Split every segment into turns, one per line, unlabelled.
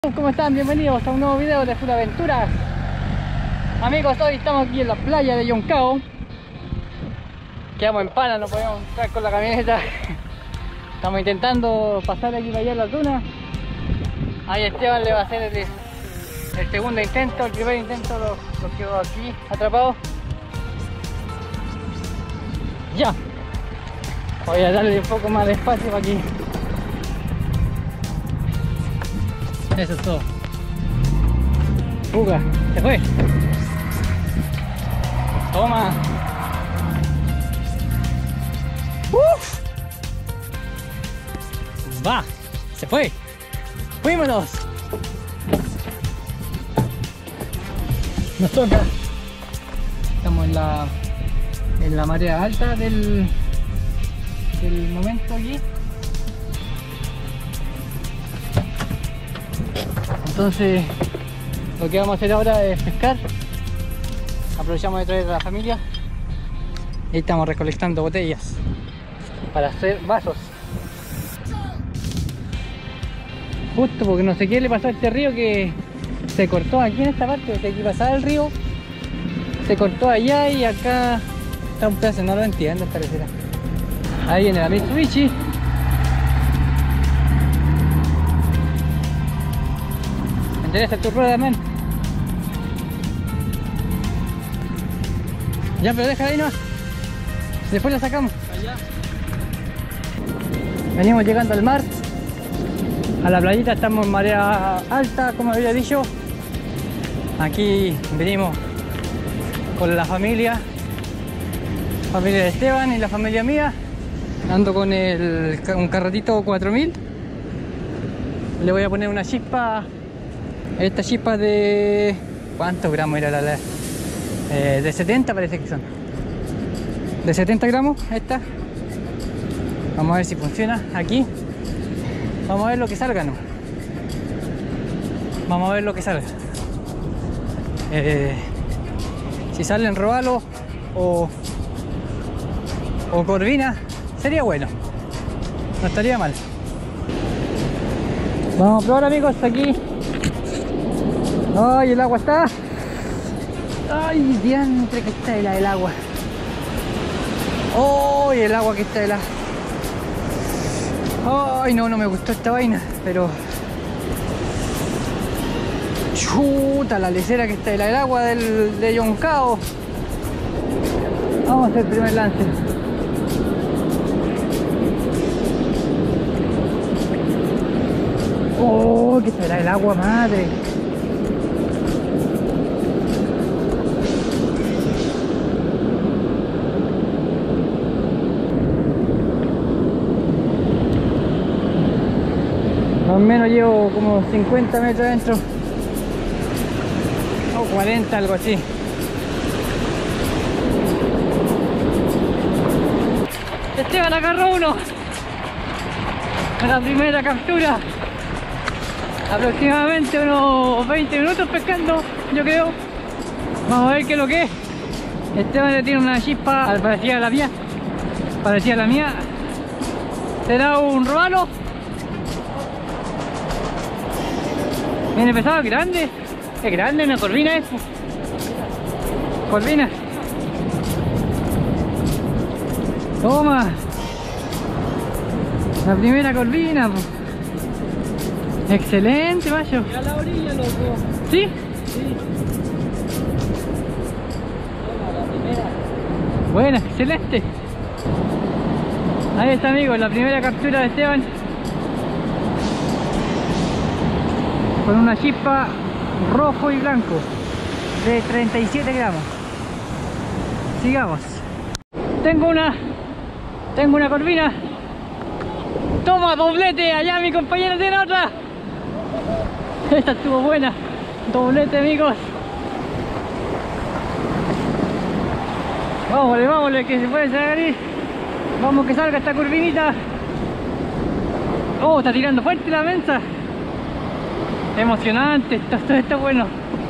¿Cómo están? Bienvenidos a un nuevo video de Full Aventuras. Amigos, hoy estamos aquí en la playa de Yoncao. Quedamos en pana, no podemos entrar con la camioneta. Estamos intentando pasar aquí para allá a la duna. Ahí Esteban le va a hacer el segundo intento. El primer intento lo quedó aquí atrapado. Ya. Voy a darle un poco más de espacio para aquí. Eso es todo. Fuga, se fue. Toma. ¡Uf! Va, se fue. Fuímonos. Nos toca. Estamos en la marea alta del momento aquí. Entonces lo que vamos a hacer ahora es pescar. Aprovechamos de traer a la familia y estamos recolectando botellas para hacer vasos. Justo porque no sé qué le pasó a este río, que se cortó aquí en esta parte. Desde aquí pasaba el río, se cortó allá y acá está un pedazo, no lo entiendo esta carretera. Ahí viene la Mitsubishi. Endereza tu rueda, man. Ya, pero déjala ahí nomás. Después la sacamos. Allá. Venimos llegando al mar. A la playita, estamos en marea alta, como había dicho. Aquí venimos con la familia de Esteban y la familia mía. Ando con un carretito 4000. Le voy a poner una chispa. Esta chispa de... ¿cuántos gramos era de 70 parece que son. De 70 gramos esta. Vamos a ver si funciona aquí. Vamos a ver lo que salga, ¿no? Vamos a ver lo que salga. Si salen robalo o corvina, sería bueno. No estaría mal. Vamos a probar, amigos, aquí. Ay, el agua está. Ay, diantre que está helada el agua. Ay, el agua que está helada. Ay, no me gustó esta vaina, pero... chuta, la lecera que está helada el agua de Yoncao. Vamos a hacer el primer lance. Oh, que está helada el agua, madre. Más o menos llevo como 50 metros adentro, o 40, algo así. Esteban agarró uno. La primera captura. Aproximadamente unos 20 minutos pescando, yo creo. Vamos a ver qué es lo que es. Esteban le tiene una chispa parecida a la mía. Parecida a la mía. ¿Será un robalo? Viene pesado, grande. Es grande, una corvina es. Corvina. Toma. La primera corvina. Excelente, macho.
Y a la orilla, loco.
¿Sí?
Sí. Toma, la primera.
Buena, excelente. Ahí está, amigos, la primera captura de Esteban. Con una chispa rojo y blanco de 37 gramos. Sigamos. Tengo una corvina. Toma, doblete. Allá mi compañero tiene otra. Esta estuvo buena. Doblete, amigos. Vámonos, que se puede salir. Vamos que salga esta curvinita. Oh, está tirando fuerte la mensa. Emocionante, esto está bueno.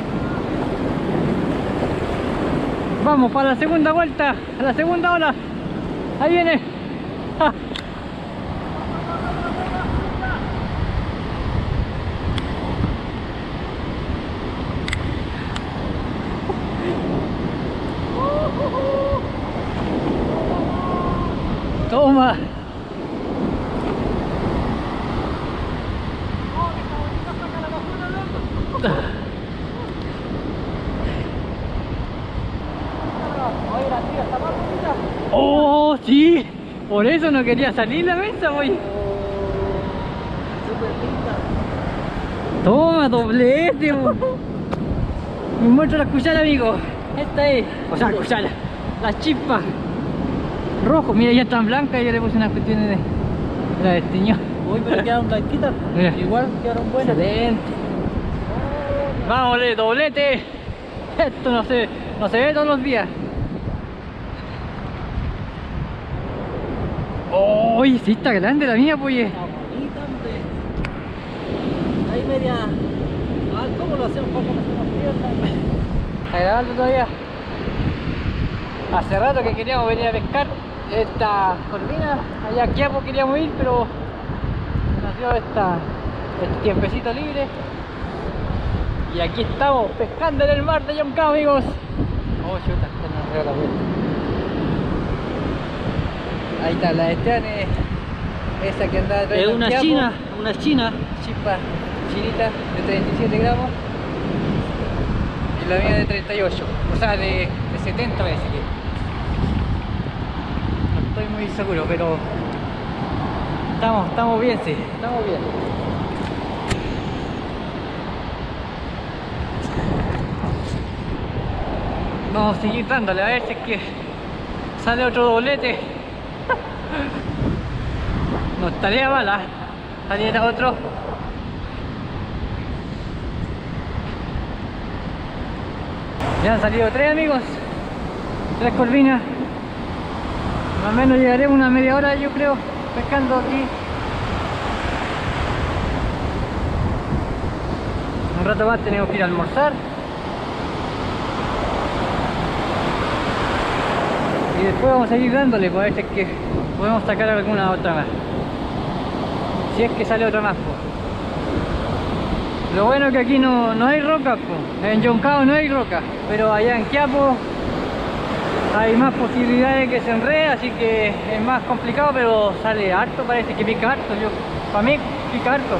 Vamos para la segunda vuelta, a la segunda ola. Ahí viene. ¡Ja!
Oye, la tía está más bonita.
¡Oh, sí! Por eso no quería salir la mesa, voy.
Súper linda.
Toma, doblete, bo. Me muestro la cuchara, amigo. Esta es, o sea, cuchara, la chispa. Rojo, mira, ya están blancas y yo le puse unas cuestiones de la desteñó.
Uy, pero quedaron blanquitas.
Mira.
Igual quedaron buenas.
Excelente. Vamos, doblete. Esto no se ve todos los días. ¡Oh! Sí, está grande la mía, pues.
Está bonita, hombre. Ahí media. Ah, ¿cómo lo hacemos para conocer las piernas?
Está grabando todavía. Hace rato que queríamos venir a pescar esta corvina. Allá aquí queríamos ir, pero nació este tiempecito libre. Y aquí estamos pescando en el mar de Yoncao, amigos. Oh, chuta, está en la vuelta. Ahí está, la de Esteban es esa que anda atrás.
Es una china, una china.
Chispa chinita de 37 gramos. Y la mía de 38, o sea de 70 parece que. No estoy muy seguro, pero estamos bien, sí, estamos bien. Vamos a seguir dándole a ver si es que sale otro doblete. No estaría mala, saliera otro. Ya han salido 3, amigos, 3 corvinas. Más o menos llegaremos una media hora, yo creo, pescando aquí. Un rato más tenemos que ir a almorzar. Y después vamos a seguir dándole, para ver si es que podemos sacar alguna otra más. Si es que sale otra más, pues. Lo bueno es que aquí no hay roca, pues. En Yoncao no hay roca, pero allá en Quiapo hay más posibilidades de que se enrede, así que es más complicado, pero sale harto, parece que pica harto. Para mí pica harto.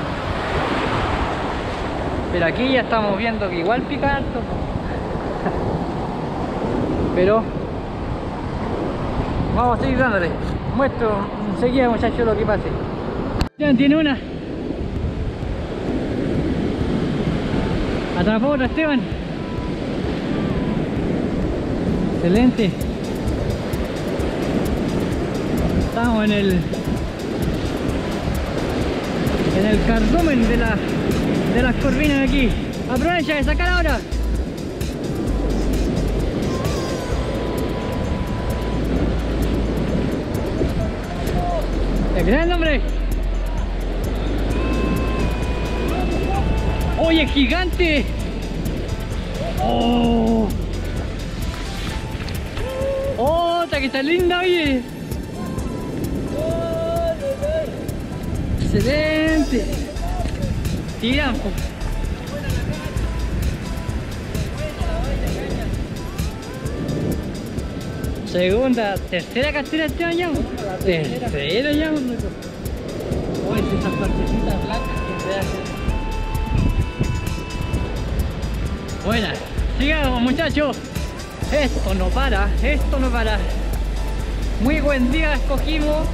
Pero aquí ya estamos viendo que igual pica harto. Pero vamos a seguir dándole. Muestro enseguida, muchachos, lo que pase. Tiene una. Atrapó otra, Esteban. Excelente. Estamos en el cardumen de las corvinas aquí. Aprovecha de sacar ahora. ¡Es grande, hombre! ¡Oye, gigante! ¡Oh! ¡Oh, que está linda, oye! ¡Excelente! Tiran, po. Segunda, tercera captura este año. Tercera ya.
Oye, esas partecitas blancas que se hacen.
Buena, sigamos, muchachos. Esto no para, esto no para. Muy buen día escogimos.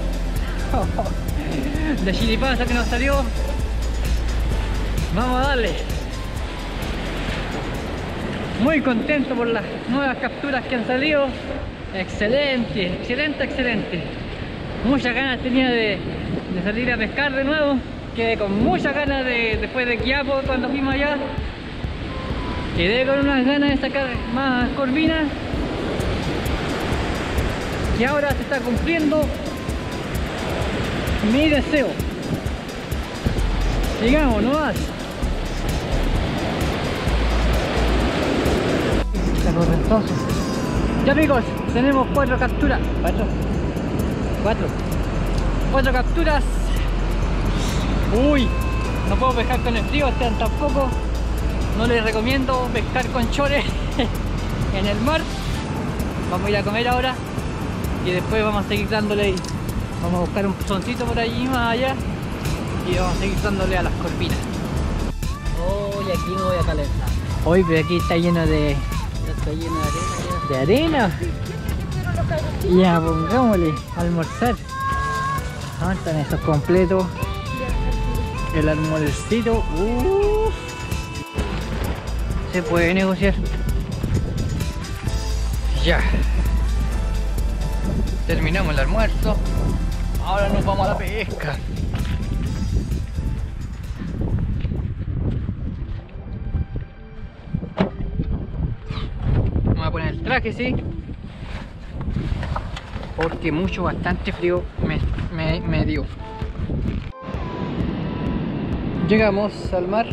De chiripaza que nos salió. Vamos a darle. Muy contento por las nuevas capturas que han salido. Excelente, excelente, excelente. Muchas ganas tenía de salir a pescar de nuevo. Quedé con muchas ganas después de Quiapo cuando fuimos allá. Quedé con unas ganas de sacar más corvinas. Y ahora se está cumpliendo mi deseo. Sigamos nomás. Está correntoso. Ya, amigos, tenemos 4 capturas. 4 capturas. Uy, no puedo pescar con el frío, tampoco. No les recomiendo pescar con chores en el mar. Vamos a ir a comer ahora y después vamos a seguir dándole. Vamos a buscar un pozoncito por allí más allá y vamos a seguir dándole a las corvinas.
Oye, aquí me voy a calentar.
Hoy, pero aquí está lleno de
Ya está lleno de arena ya.
¿de arena? Ya, pongámosle a almorzar. Ah, están esos completos. El almuercito. Se puede negociar. Ya. Terminamos el almuerzo. Ahora nos vamos a la pesca. Vamos a poner el traje, sí. Porque bastante frío me dio. Llegamos al mar.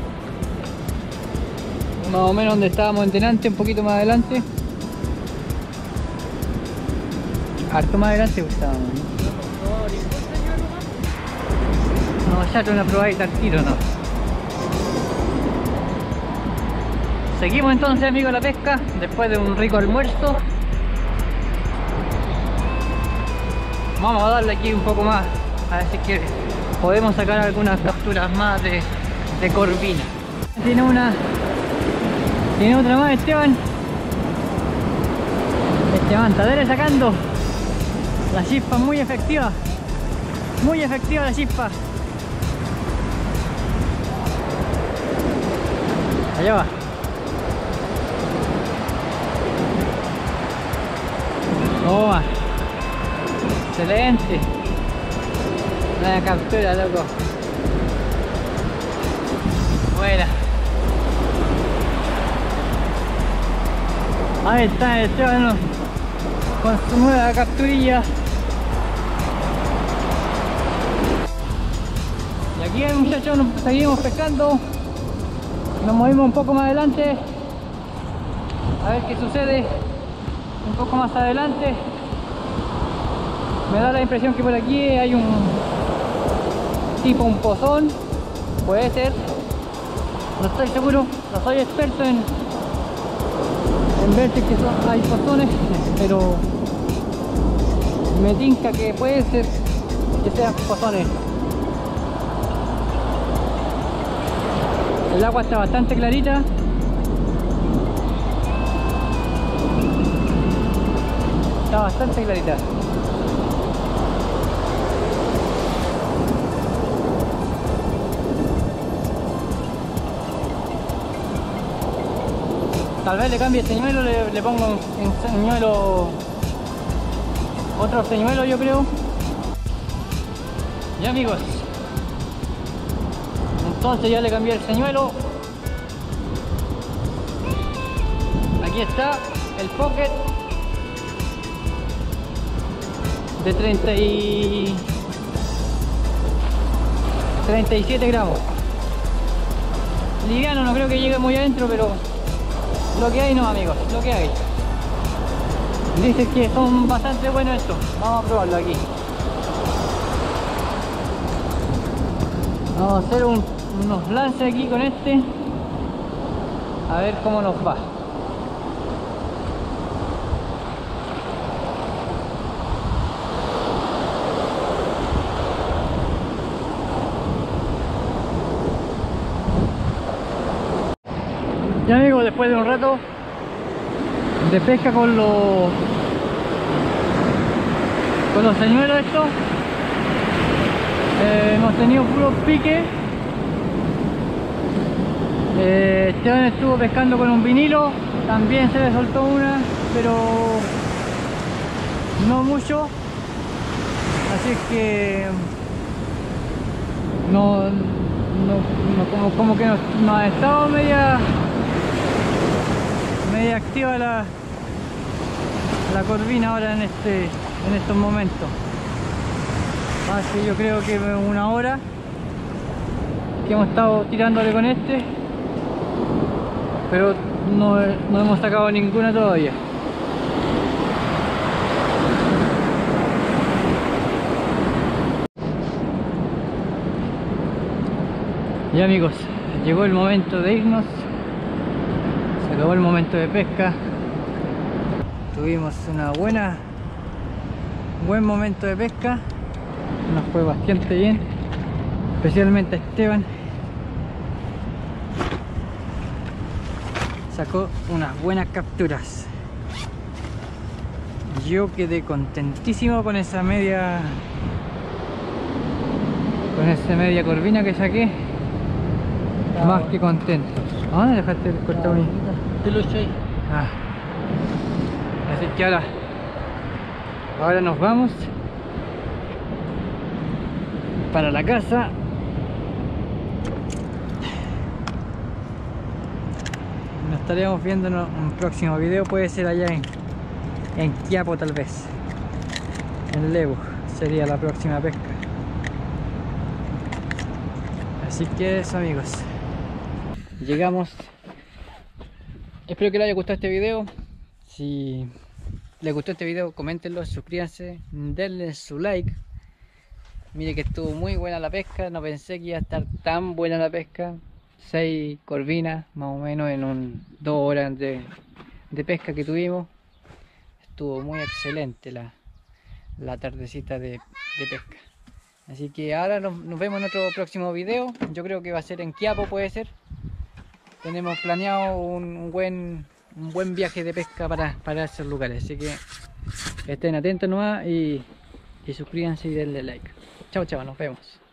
Más o menos donde estábamos en delante, un poquito más adelante. Harto más adelante pues estábamos, ¿no? No, ya una probadita al tiro, no. Seguimos entonces, amigos, la pesca después de un rico almuerzo. Vamos a darle aquí un poco más, a ver si que podemos sacar algunas capturas más de corvina. Tiene otra más, Esteban. Esteban, Tadere sacando. La chispa muy efectiva la chispa. Allá va. Toma. Excelente. Una captura, loco. Buena. Ahí está el Esteban con su nueva capturilla. Y aquí, muchachos, nos seguimos pescando. Nos movimos un poco más adelante. A ver qué sucede. Un poco más adelante. Me da la impresión que por aquí hay un pozón. Puede ser. No estoy seguro. No soy experto en ver si hay pozones, pero me tinca que puede ser que sean pozones. El agua está bastante clarita. Está bastante clarita. Tal vez le cambie el señuelo, le pongo un señuelo, otro señuelo, yo creo. Ya, amigos, entonces ya le cambié el señuelo. Aquí está el pocket de 37 gramos. Liviano, no creo que llegue muy adentro, pero lo que hay, no, amigos, lo que hay. Dicen que son bastante buenos estos. Vamos a probarlo aquí. Vamos a hacer unos lances aquí con este. A ver cómo nos va. Ya, amigos, después de un rato de pesca con los señuelos estos, hemos tenido puros piques. Esteban estuvo pescando con un vinilo, también se le soltó una, pero no mucho, así que como que no ha estado media activa la corvina ahora en estos momentos. Así yo creo que una hora que hemos estado tirándole con este, pero no hemos sacado ninguna todavía. Ya, amigos, llegó el momento de irnos. Se acabó el momento de pesca. Tuvimos buen momento de pesca. Nos fue bastante bien, especialmente a Esteban. sacó unas buenas capturas. Yo quedé contentísimo con esa media corvina que saqué. Más que contento. ¿A dónde dejaste el cortado?
Te lo eché.
Así que ahora nos vamos para la casa. Nos estaremos viendo en un próximo video, puede ser allá en Quiapo tal vez. En Lebu sería la próxima pesca. Así que eso, amigos. Llegamos. Espero que les haya gustado este video. Si les gustó este video, coméntenlo, suscríbanse, denle su like. Mire que estuvo muy buena la pesca, no pensé que iba a estar tan buena la pesca. 6 corvinas, más o menos en 2 horas de pesca que tuvimos. Estuvo muy excelente la tardecita de pesca. Así que ahora nos vemos en otro próximo video. Yo creo que va a ser en Quiapo, puede ser. Tenemos planeado un buen viaje de pesca para esos lugares. Así que estén atentos nomás y suscríbanse y denle like. Chao, chao, nos vemos.